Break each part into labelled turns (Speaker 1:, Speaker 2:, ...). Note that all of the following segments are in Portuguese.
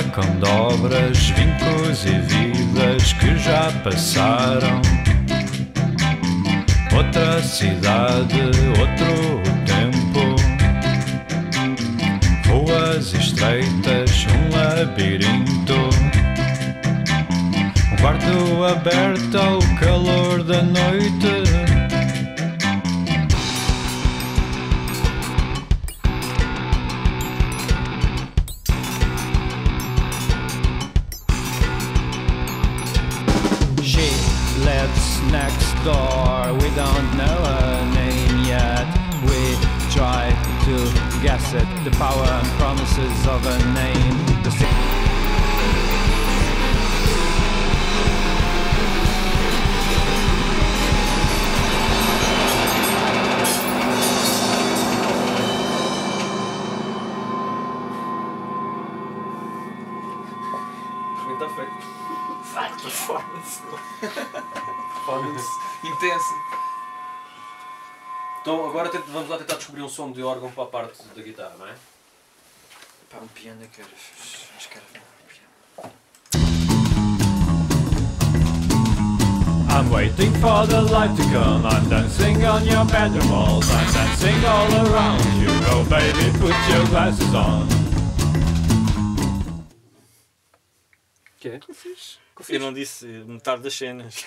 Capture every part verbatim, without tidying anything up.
Speaker 1: com dobras, vincos e vidas que já passaram. Outra cidade, outro tempo, ruas estreitas, um labirinto, um quarto aberto ao calor da noite. She lives next door, we don't know her name yet. We try to guess it, the power and promises of her name. The
Speaker 2: Está feito. Performance. Performance intensa. Então agora tento, vamos lá tentar descobrir um som de órgão para a parte da guitarra, não é?
Speaker 3: Pá, um piano que era. Acho que era um piano.
Speaker 1: I'm waiting for the light to come, I'm dancing on your bedroom walls, I'm dancing all around you. Oh baby, put your glasses on.
Speaker 2: Que é?
Speaker 3: Eu não disse metade das cenas.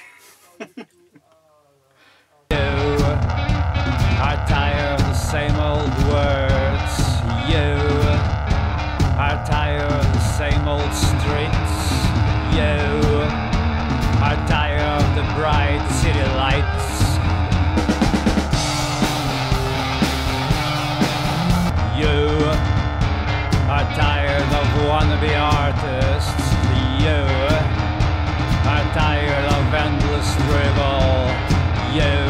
Speaker 1: You are tired of the same old words. You are tired of the same old streets. You are tired of the bright city lights. You are tired of wannabe artists. You are tired of endless drivel. You